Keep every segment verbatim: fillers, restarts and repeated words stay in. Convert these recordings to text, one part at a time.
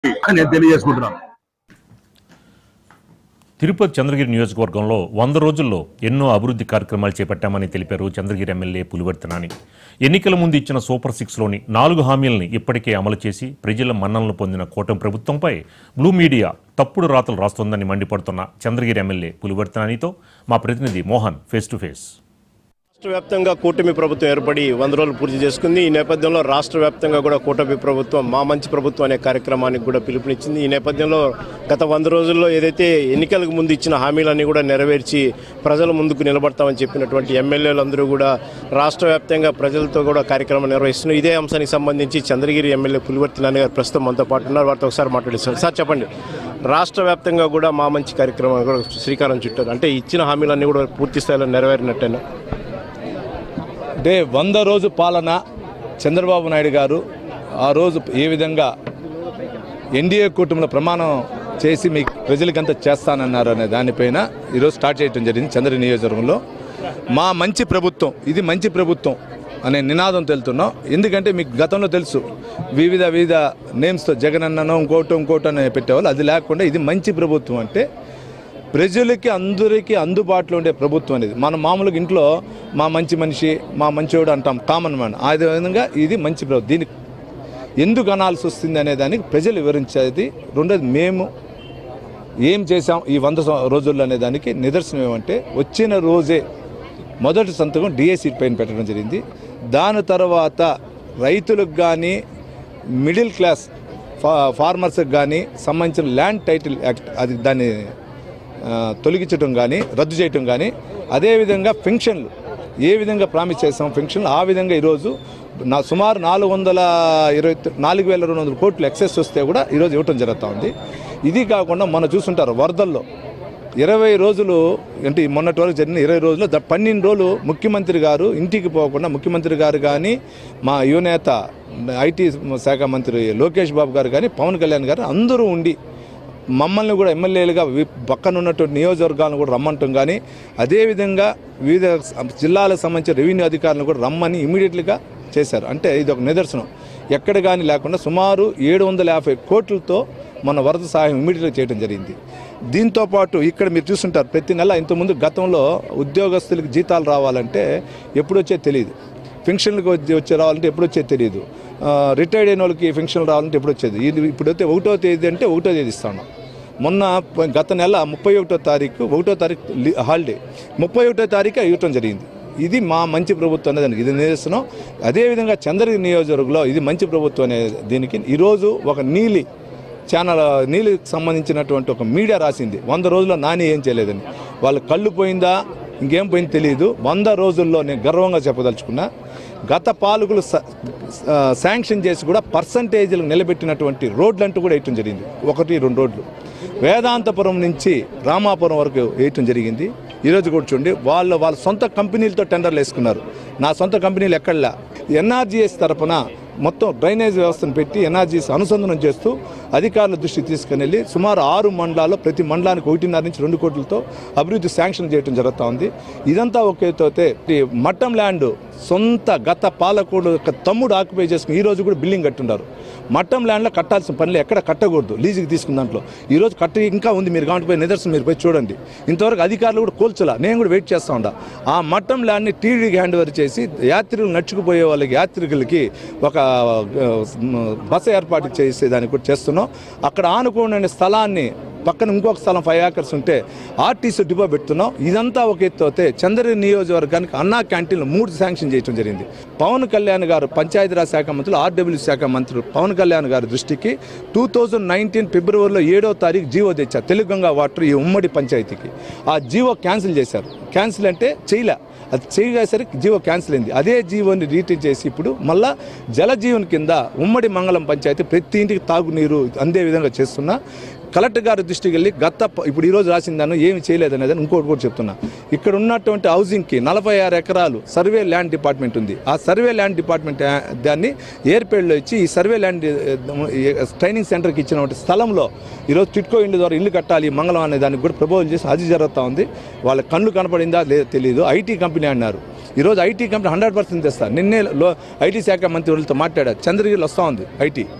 నేను తెలియజేసుకుంటున్నాను. తిరుపతి చంద్రగిరి నియోజకవర్గంలో వంద రోజుల్లో ఎన్నో అభివృద్ధి కార్యక్రమాలు చేపట్టామని తెలిపారు చంద్రగిరి ఎమ్మెల్యే పులివర్తి నాని. ఎన్నికల ముందు ఇచ్చిన సూపర్ సిక్స్లోని నాలుగు హామీలను ఇప్పటికే అమలు చేసి ప్రజల మన్ననలు పొందిన కూటమి ప్రభుత్వంపై బ్లూ మీడియా తప్పుడు రాతలు రాస్తోందని మండిపడుతున్న చంద్రగిరి ఎమ్మెల్యే పులివర్తి నానితో మా ప్రతినిధి మోహన్ ఫేస్ టు ఫేస్. రాష్ట్ర వ్యాప్తంగా కూటమి ప్రభుత్వం ఏర్పడి వంద రోజులు పూర్తి చేసుకుంది. ఈ నేపథ్యంలో రాష్ట్ర వ్యాప్తంగా కూడా కూటమి ప్రభుత్వం మా మంచి ప్రభుత్వం అనే కార్యక్రమానికి కూడా పిలుపునిచ్చింది. ఈ నేపథ్యంలో గత వంద రోజుల్లో ఏదైతే ఎన్నికలకు ముందు ఇచ్చిన హామీలన్నీ కూడా నెరవేర్చి ప్రజల ముందుకు నిలబడతామని చెప్పినటువంటి ఎమ్మెల్యేలందరూ కూడా రాష్ట్ర వ్యాప్తంగా ప్రజలతో కూడా కార్యక్రమం నిర్వహిస్తున్నారు. ఇదే అంశానికి సంబంధించి చంద్రగిరి ఎమ్మెల్యే పులివర్తి నాని గారు ప్రస్తుతం మనతో పాటు ఉన్నారు. వారితో ఒకసారి మాట్లాడిస్తారు. సార్ చెప్పండి, రాష్ట్ర వ్యాప్తంగా కూడా మా మంచి కార్యక్రమం కూడా శ్రీకారం చుట్టారు. అంటే ఇచ్చిన హామీలన్నీ కూడా పూర్తి స్థాయిలో నెరవేరినట్టేనా? అంటే వంద రోజు పాలన చంద్రబాబు నాయుడు గారు ఆ రోజు ఏ విధంగా ఎన్డీఏ కూటమిలో ప్రమాణం చేసి మీ ప్రజలకంతా చేస్తానన్నారు అనే దానిపైన ఈరోజు స్టార్ట్ చేయడం జరిగింది. చంద్రగిరి నియోజకవర్గంలో మా మంచి ప్రభుత్వం, ఇది మంచి ప్రభుత్వం అనే నినాదం తెలుతున్నాం. ఎందుకంటే మీకు గతంలో తెలుసు వివిధ వివిధ నేమ్స్తో జగనన్ననో ఇంకోటో ఇంకోటో అని పెట్టేవాళ్ళు. అది లేకుండా ఇది మంచి ప్రభుత్వం అంటే ప్రజలకి అందరికీ అందుబాటులో ఉండే ప్రభుత్వం అనేది. మనం మామూలుగా ఇంట్లో మా మంచి మనిషి, మా మంచివాడు అంటాం, కామన్ మ్యాన్. అదే విధంగా ఇది మంచి ప్రభుత్వం. దీనికి ఎందుకు అనాల్సి వస్తుంది అనే దానికి ప్రజలు వివరించేది. రెండోది మేము ఏం చేసాం ఈ వంద రోజుల్లో అనే దానికి నిదర్శనం ఏమంటే వచ్చిన రోజే మొదటి సంతకం డిఎస్సి పైన పెట్టడం జరిగింది. దాని తర్వాత రైతులకు కానీ మిడిల్ క్లాస్ ఫా ఫార్మర్స్కి కానీ సంబంధించిన ల్యాండ్ టైటిల్ యాక్ట్ అది దాన్ని తొలగించడం కానీ రద్దు చేయటం కానీ, అదేవిధంగా పెన్షన్లు ఏ విధంగా ప్రామిస్ చేస్తాం పెన్షన్లు ఆ విధంగా ఈరోజు నా సుమారు నాలుగు వందల ఇరవై నాలుగు వేల రెండు వందల కోట్లు ఎక్సెస్ వస్తే కూడా ఈరోజు ఇవ్వటం జరుగుతూ ఉంది. ఇది కాకుండా మనం చూస్తుంటారు వరదల్లో ఇరవై రోజులు అంటే మొన్నటి వరకు జరిగిన ఇరవై రోజులు పన్నెండు రోజులు ముఖ్యమంత్రి గారు ఇంటికి పోకుండా ముఖ్యమంత్రి గారు కానీ మా యువనేత ఐటీ శాఖ మంత్రి లోకేష్ బాబు గారు కానీ పవన్ కళ్యాణ్ గారు అందరూ ఉండి మమ్మల్ని కూడా ఎమ్మెల్యేలుగా పక్కన ఉన్నటువంటి నియోజకవర్గాలను కూడా రమ్మంటాం. కానీ అదేవిధంగా వివిధ జిల్లాలకు సంబంధించిన రెవెన్యూ అధికారులను కూడా రమ్మని ఇమీడియట్లీగా చేశారు. అంటే ఇది ఒక నిదర్శనం. ఎక్కడ కానీ లేకుండా సుమారు ఏడు వందల యాభై కోట్లతో మన వరద సహాయం ఇమీడియట్గా చేయడం జరిగింది. దీంతోపాటు ఇక్కడ మీరు చూస్తుంటారు ప్రతి నెల ఇంతకుముందు గతంలో ఉద్యోగస్తులకు జీతాలు రావాలంటే ఎప్పుడు వచ్చేది తెలియదు, పెన్షన్లకు వచ్చి రావాలంటే ఎప్పుడు వచ్చేది తెలియదు, రిటైర్డ్ అయిన వాళ్ళకి పెన్షన్లు రావాలంటే ఎప్పుడు వచ్చేది. ఇది ఇప్పుడైతే ఒకటో తేదీ అంటే ఒకటో తేదీ ఇస్తాను. మొన్న గత నెల ముప్పై ఒకటో తారీఖు ఒకటో తారీఖు హాలిడే ముప్పై ఒకటో తారీఖు ఇవ్వటం జరిగింది. ఇది మా మంచి ప్రభుత్వం అనేదానికి ఇది నిదర్శనం. అదేవిధంగా చంద్రగిరి నియోజకవర్గంలో ఇది మంచి ప్రభుత్వం అనే దీనికి ఈరోజు ఒక నీలి ఛానల్ నీళ్ళకి సంబంధించినటువంటి ఒక మీడియా రాసింది వంద రోజుల్లో నాని ఏం చేయలేదని. వాళ్ళు కళ్ళు పోయిందా ఇంకేం పోయింది తెలియదు. వంద రోజుల్లో నేను గర్వంగా చెప్పదలుచుకున్నా గత పాలకులు శాంక్షన్ చేసి కూడా పర్సంటేజీలు నిలబెట్టినటువంటి రోడ్లు అంటూ కూడా వేయటం జరిగింది. ఒకటి రెండు రోడ్లు వేదాంతపురం నుంచి రామాపురం వరకు వేయటం జరిగింది. ఈరోజు కూడా చూడండి వాళ్ళ వాళ్ళ సొంత కంపెనీలతో టెండర్లు వేసుకున్నారు. నా సొంత కంపెనీలు ఎక్కడలా ఎన్ఆర్జీఎస్ తరఫున మొత్తం డ్రైనేజ్ వ్యవస్థను పెట్టి ఎన్ఆర్జీఎస్ అనుసంధానం చేస్తూ అధికారుల దృష్టికి తీసుకుని వెళ్ళి సుమారు ఆరు మండలాల్లో ప్రతి మండలానికి ఒకటిన్నర నుంచి రెండు కోట్లతో అభివృద్ధి శాంక్షన్ చేయడం జరుగుతూ ఉంది. ఇదంతా ఒకేతోతే మట్టం ల్యాండ్ సొంత గత పాలకుడు తమ్ముడు ఆక్యుపై చేసుకుని ఈరోజు కూడా బిల్డింగ్ కట్టున్నారు. మట్టం ల్యాండ్లో కట్టాల్సిన పనులు ఎక్కడ కట్టకూడదు, లీజుకి తీసుకున్న దాంట్లో ఈరోజు కట్టి ఇంకా ఉంది. మీరు కావాలంటే పోయి నిదర్శనం మీరు పోయి చూడండి. ఇంతవరకు అధికారులు కూడా కోల్చలా, నేను కూడా వెయిట్ చేస్తూ ఉంటా. ఆ మట్టం ల్యాండ్ని టీడీకి హ్యాండ్ ఓవర్ చేసి యాత్రికులు నడుచుకుపోయే వాళ్ళకి యాత్రికులకి ఒక బస ఏర్పాటు చేసేదానికి కూడా చేస్తున్నాం. అక్కడ ఆనుకోని స్థలాన్ని పక్కన ఇంకొక స్థలం ఫైవ్ ఏకర్స్ ఉంటే ఆర్టీసీ డిపో పెడుతున్నాం. ఇదంతా ఒక ఎత్తు అయితే చంద్రగిరి నియోజకవర్గానికి అన్నా క్యాంటీన్లు మూడు శాంక్షన్ చేయడం జరిగింది. పవన్ కళ్యాణ్ గారు పంచాయతీరాజ్ శాఖ మంత్రులు ఆర్డబ్ల్యూ శాఖ మంత్రులు పవన్ కళ్యాణ్ గారి దృష్టికి టూ థౌజండ్ నైన్టీన్ ఫిబ్రవరిలో ఏడో తారీఖు జీవో తెచ్చారు తెలుగంగా వాటర్ ఈ ఉమ్మడి పంచాయతీకి. ఆ జీవో క్యాన్సిల్ చేశారు. క్యాన్సిల్ అంటే చేయలే, అది చేయసరికి జీవో క్యాన్సిల్ అయింది. అదే జీవోని రీటైన్ చేసి ఇప్పుడు మళ్ళా జలజీవన్ కింద ఉమ్మడి మంగళం పంచాయతీ ప్రతి ఇంటికి తాగునీరు అందే విధంగా చేస్తున్నా. కలెక్టర్ గారి దృష్టికి వెళ్ళి గత ఇప్పుడు ఈరోజు రాసిన దాన్ని ఏమి చేయలేదనేది ఇంకోటి కూడా చెప్తున్నా. ఇక్కడ ఉన్నటువంటి హౌసింగ్కి నలభై ఆరు ఎకరాలు సర్వే ల్యాండ్ డిపార్ట్మెంట్ ఉంది. ఆ సర్వే ల్యాండ్ డిపార్ట్మెంట్ దాన్ని ఏర్పేడ్లో ఇచ్చి ఈ సర్వే ల్యాండ్ ట్రైనింగ్ సెంటర్కి ఇచ్చినటువంటి స్థలంలో ఈరోజు టిట్కో ఇండ్ల ద్వారా ఇల్లు కట్టాలి మంగళం అనే దానికి కూడా ప్రపోజల్ చేసి అది జరుగుతూ ఉంది. వాళ్ళ కళ్ళు కనపడిందా లేదో తెలియదు. ఐటీ కంపెనీ అన్నారు. ఈరోజు ఐటీ కంపెనీ హండ్రెడ్ పర్సెంట్ తెస్తారు. నిన్నే లో ఐటీ శాఖ మంత్రి వాళ్ళతో మాట్లాడారు. చంద్రగిరిలో వస్తూ ఉంది ఐటీ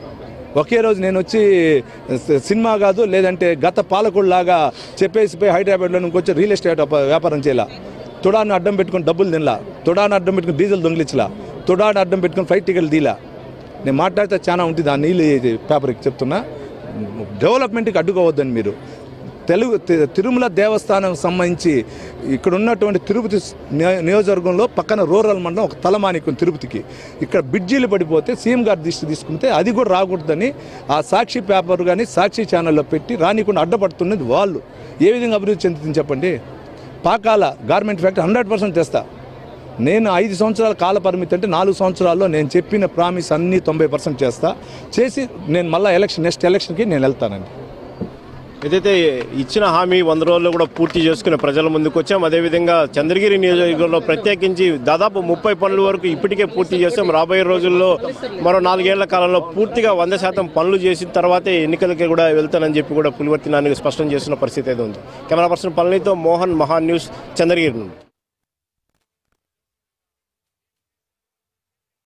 ఒకే రోజు నేను వచ్చి సినిమా కాదు లేదంటే గత పాలకుడిలాగా చెప్పేసిపోయి హైదరాబాద్లో ఇంకొచ్చి రియల్ ఎస్టేట్ వ్యాపారం చేయాల, తుడాను అడ్డం పెట్టుకుని డబ్బులు తినలా, తుడాను అడ్డం పెట్టుకుని డీజిల్ దొంగిలించలా, తుడాను అడ్డం పెట్టుకుని ఫ్లైట్ టికెట్లు తీలా. నేను మాట్లాడితే చాలా ఉంటుంది ఆ నీళ్ళు పేపర్కి చెప్తున్నా. డెవలప్మెంట్కి అడ్డుకోవద్దని మీరు. తెలుగు తిరుమల దేవస్థానం సంబంధించి ఇక్కడ ఉన్నటువంటి తిరుపతి నియోజకవర్గంలో పక్కన రూరల్ మండలం ఒక తలమానికం తిరుపతికి, ఇక్కడ బ్రిడ్జీలు పడిపోతే సీఎం గారు దృష్టి తీసుకుంటే అది కూడా రాకూడదని ఆ సాక్షి పేపర్ కానీ సాక్షి ఛానల్లో పెట్టి రానికుండా అడ్డపడుతున్నది వాళ్ళు. ఏ విధంగా అభివృద్ధి చెందుతుంది చెప్పండి? Pakala garment factory hundred percent చేస్తా. నేను ఐదు సంవత్సరాల కాల పరిమితి అంటే నాలుగు సంవత్సరాల్లో నేను చెప్పిన ప్రామిస్ అన్నీ తొంభై పర్సెంట్ చేస్తా. చేసి నేను మళ్ళీ ఎలక్షన్ నెక్స్ట్ ఎలక్షన్కి నేను వెళ్తానండి. ఏదైతే ఇచ్చిన హామీ వంద రోజుల్లో కూడా పూర్తి చేసుకుని ప్రజల ముందుకు వచ్చాం. అదేవిధంగా చంద్రగిరి నియోజకవర్గంలో ప్రత్యేకించి దాదాపు ముప్పై పనుల వరకు ఇప్పటికే పూర్తి చేస్తాం. రాబోయే రోజుల్లో మరో నాలుగేళ్ల కాలంలో పూర్తిగా వంద శాతం పనులు చేసిన తర్వాతే ఎన్నికలకి కూడా వెళ్తానని చెప్పి కూడా పులివర్తి నాని స్పష్టం చేస్తున్న పరిస్థితి అయితే ఉంది. కెమెరా పర్సన్ పళనితో మోహన్, మహా న్యూస్, చంద్రగిరి నుండి.